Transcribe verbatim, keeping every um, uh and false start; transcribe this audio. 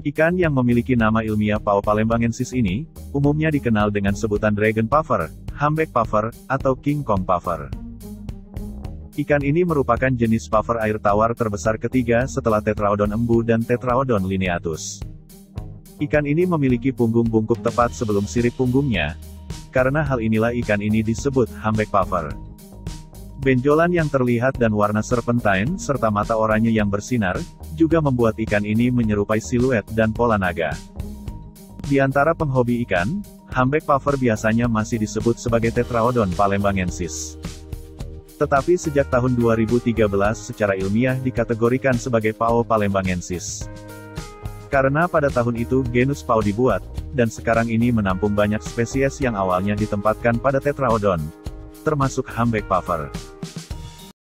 Ikan yang memiliki nama ilmiah Pao palembangensis ini, umumnya dikenal dengan sebutan dragon puffer, humpback puffer, atau king kong puffer. Ikan ini merupakan jenis puffer air tawar terbesar ketiga setelah Tetraodon embu dan Tetraodon lineatus. Ikan ini memiliki punggung bungkuk tepat sebelum sirip punggungnya. Karena hal inilah ikan ini disebut humpback puffer. Benjolan yang terlihat dan warna serpentine serta mata oranye yang bersinar, juga membuat ikan ini menyerupai siluet dan pola naga. Di antara penghobi ikan, humpback puffer biasanya masih disebut sebagai Tetraodon palembangensis. Tetapi sejak tahun dua ribu tiga belas secara ilmiah dikategorikan sebagai Pao palembangensis. Karena pada tahun itu genus Pao dibuat, dan sekarang ini menampung banyak spesies yang awalnya ditempatkan pada Tetraodon, termasuk humpback puffer.